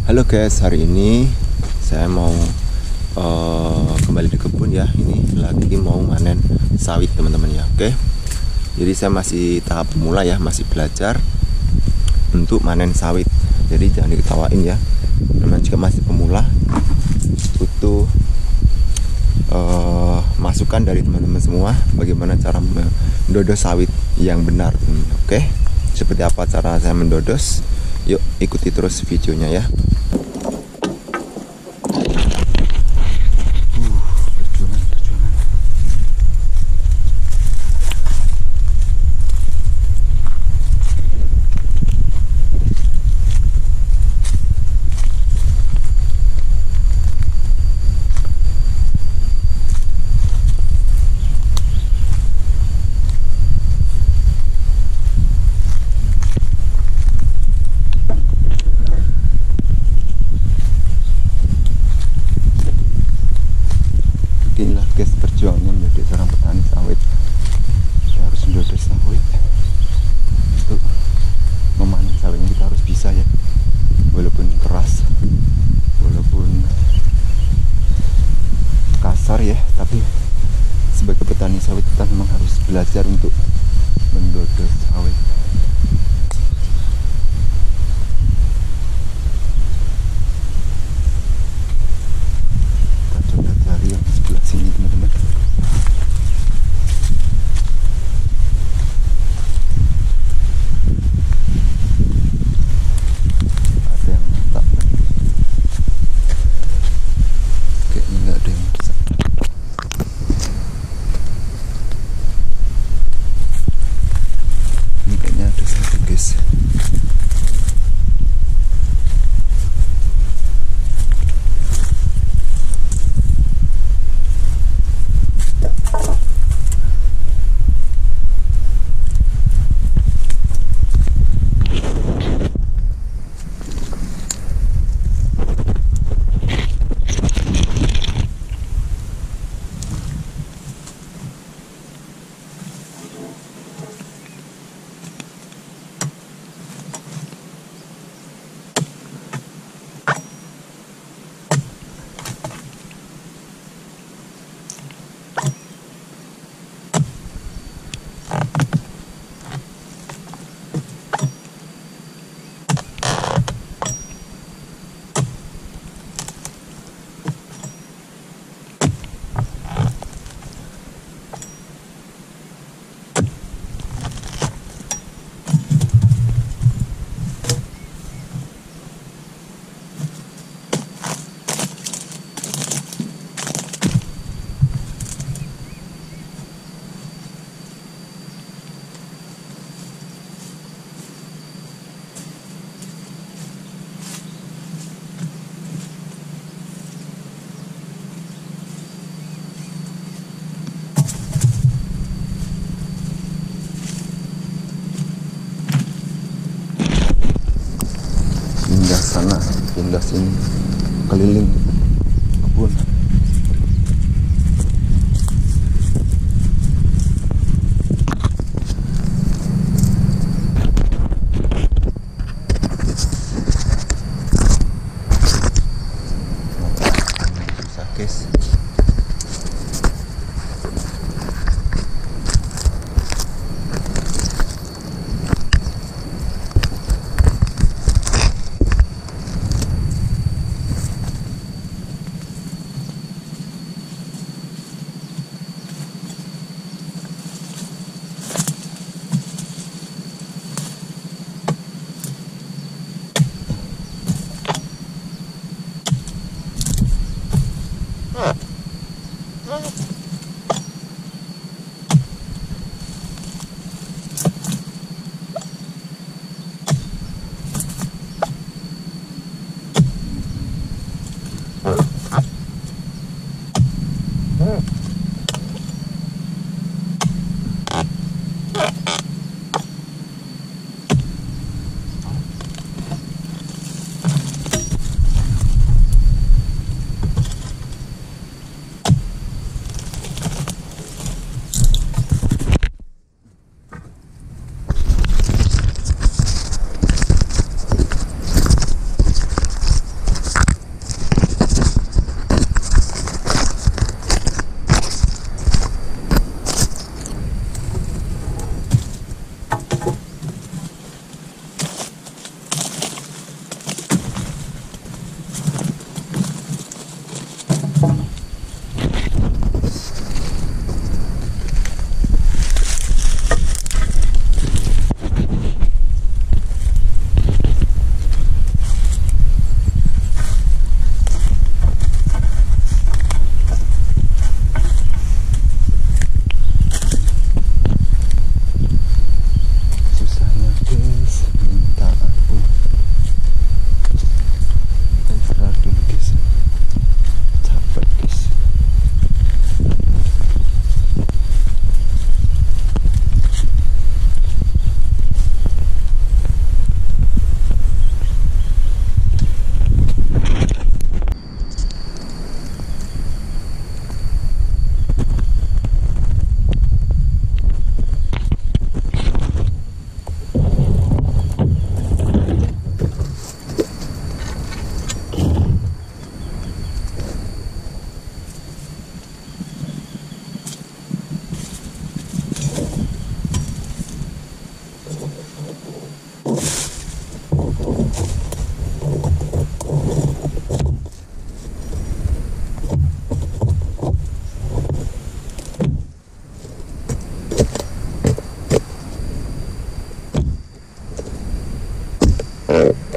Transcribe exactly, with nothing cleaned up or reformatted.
Halo guys, hari ini saya mau uh, kembali di kebun ya. Ini lagi mau panen sawit teman-teman ya. Oke. Jadi saya masih tahap pemula ya, masih belajar untuk panen sawit. Jadi jangan diketawain ya. Memang jika masih pemula butuh uh, masukan dari teman-teman semua bagaimana cara mendodos sawit yang benar. Oke. Seperti apa cara saya mendodos? Yuk ikuti terus videonya ya. Inilah guys perjuangan menjadi seorang petani sawit. Kita harus mendodos sawit. Untuk memanen sawitnya kita harus bisa ya, walaupun keras, walaupun kasar ya, tapi sebagai petani sawit kita memang harus belajar untuk mendodos sawit. Yang sebelah sini teman-teman. Ada yang tak, kayaknya nggak ada yang bisa. Ini kayaknya ada satu guys. Pindah sana, pindah sini, keliling kebun. Susah guys. ya.